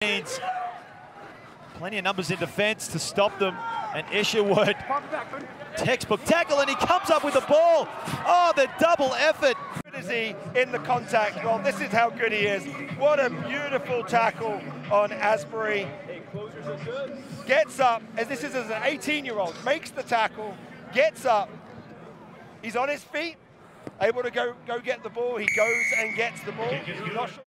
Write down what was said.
Needs plenty of numbers in defence to stop them, and Isherwood, textbook tackle, and he comes up with the ball. Oh, the double effort. Is he in the contact? Well, this is how good he is. What a beautiful tackle on Asbury. Gets up, as this is as an 18-year-old, makes the tackle, gets up. He's on his feet, able to go get the ball. He goes and gets the ball. Not sure